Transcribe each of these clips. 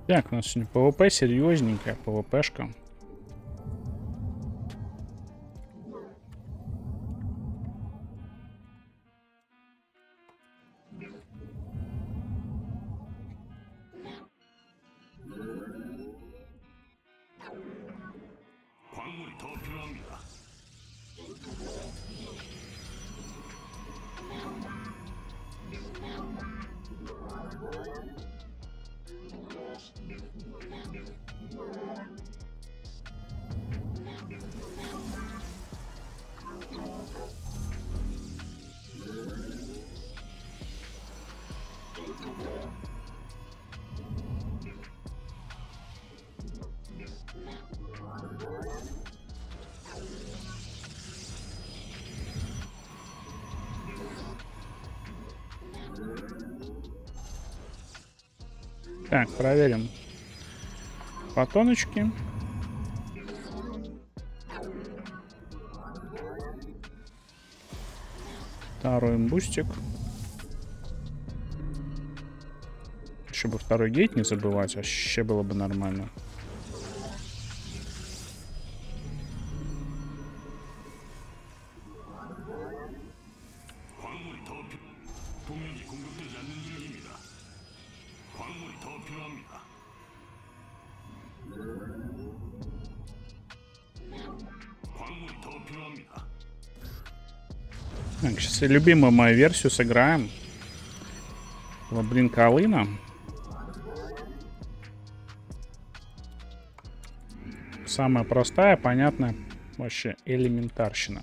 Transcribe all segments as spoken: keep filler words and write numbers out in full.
Так, у нас сегодня ПВП серьезненькая, ПВПшка. Так, проверим фотоночки. Второй бустик. Еще бы второй гейт не забывать, вообще было бы нормально. Так, сейчас любимую мою версию сыграем. Лабринка Алына. Самая простая, понятная, вообще элементарщина.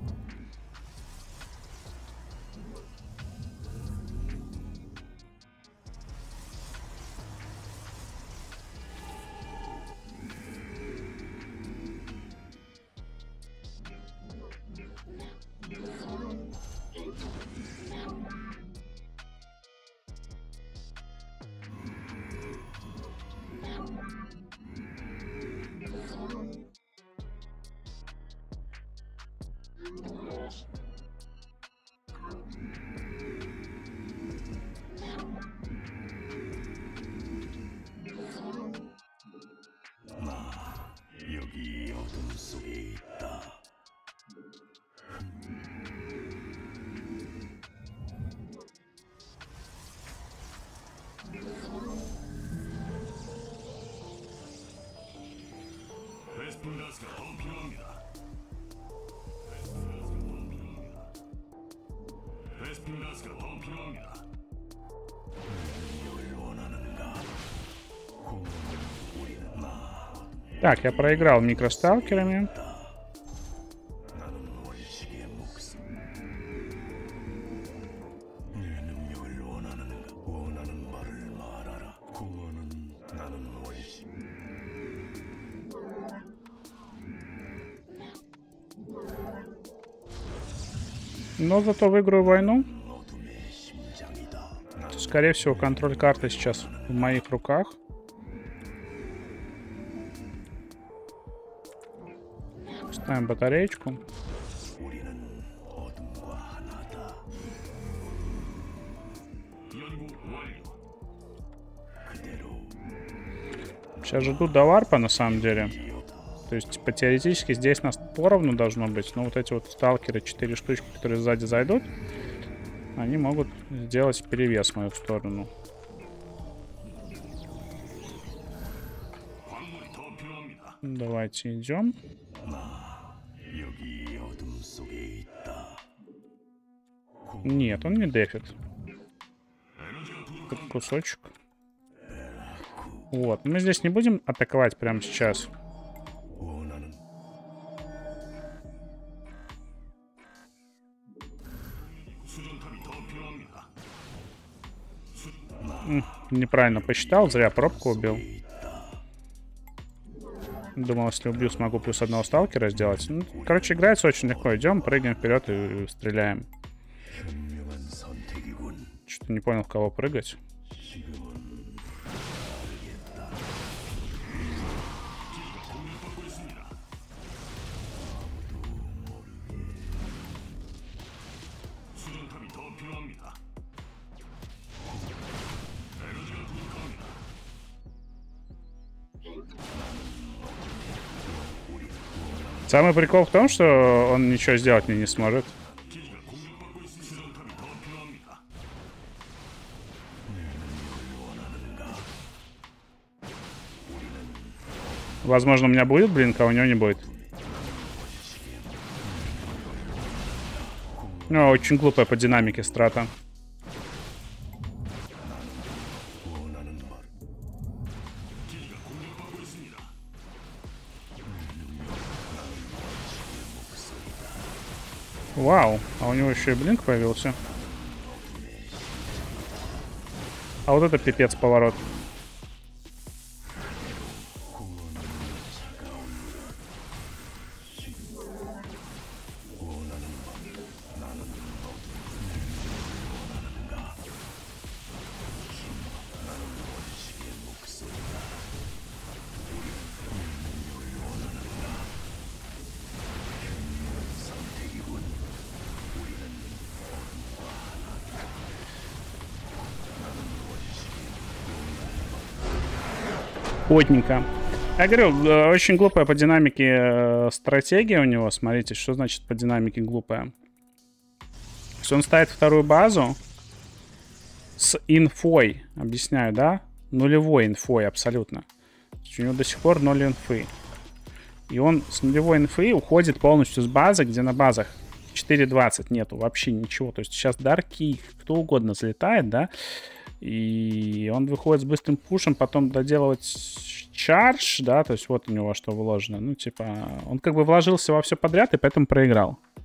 Так, я проиграл микросталкерами. Но зато выиграю войну. Скорее всего, контроль карты сейчас в моих руках. Ставим батареечку. Сейчас ждут до варпа, на самом деле. То есть, типа, теоретически здесь нас поровну должно быть. Но вот эти вот сталкеры, четыре штучки, которые сзади зайдут, они могут сделать перевес в мою сторону. Давайте идем. Нет, он не дефит. Тут кусочек. Вот, мы здесь не будем атаковать прямо сейчас. Неправильно посчитал, зря пробку убил. Думал, если убью, смогу плюс одного сталкера сделать. Ну, короче, играется очень легко. Идем, прыгаем вперед и стреляем. Что-то не понял, в кого прыгать. Самый прикол в том, что он ничего сделать мне не сможет. Возможно, у меня будет блинк, а у него не будет. Ну, очень глупая по динамике страта. Вау, а у него еще и блинк появился. А вот это пипец поворот. Плотненько. Я говорю, очень глупая по динамике стратегия у него. Смотрите, что значит по динамике глупая. То есть он ставит вторую базу с инфой, объясняю, да? Нулевой инфой абсолютно. У него до сих пор ноль инфы. И он с нулевой инфы уходит полностью с базы, где на базах четыре двадцать нету вообще ничего. То есть сейчас дарки, кто угодно залетает, да? И он выходит с быстрым пушем, потом доделывать чардж, да, то есть вот у него что вложено. Ну, типа, он как бы вложился во все подряд и поэтому проиграл.